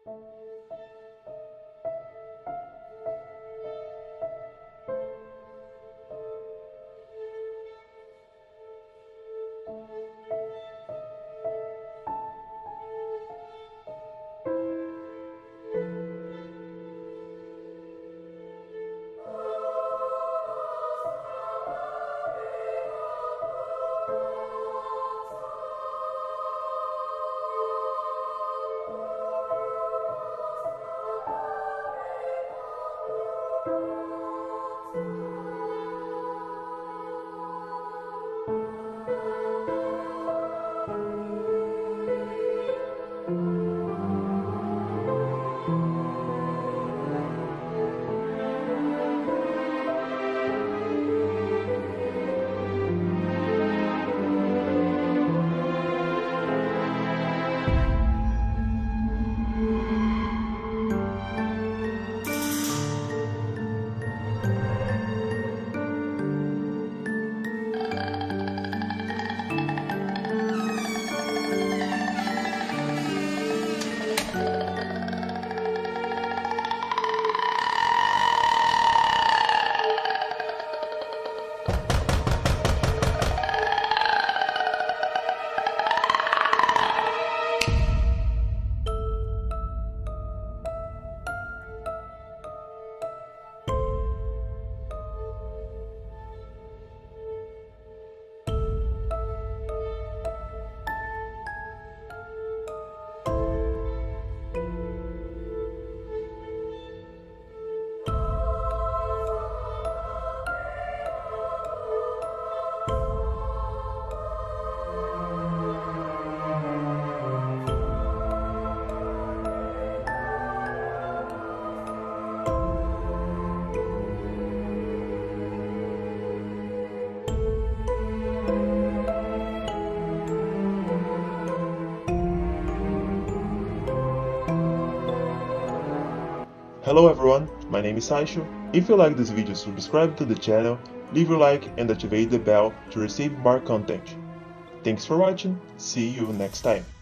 Hello everyone, my name is Saisho. If you like this video, subscribe to the channel, leave a like and activate the bell to receive more content. Thanks for watching, see you next time.